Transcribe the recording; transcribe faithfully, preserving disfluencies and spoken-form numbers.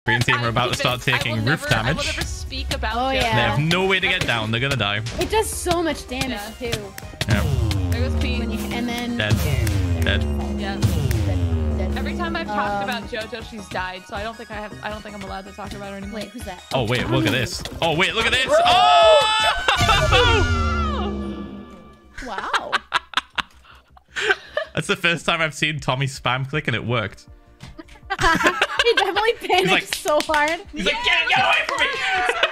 Green team are about to start taking roof never, damage. I will never speak about Oh, Joe. yeah. They have no way to get down. They're gonna die. It does so much damage Yeah. too. Yeah. There goes Pete. When you, and then Dead. Dead. Yeah. Dead, dead. Every time I've talked Um, about JoJo, she's died. So I don't think I have. I don't think I'm allowed to talk about her anymore. Wait, who's that? Oh wait, look at this. Oh wait, look at this. Oh! Wow. That's the first time I've seen Tommy spam click and it worked. He definitely panicked like- so hard. He's like, get, get away from me!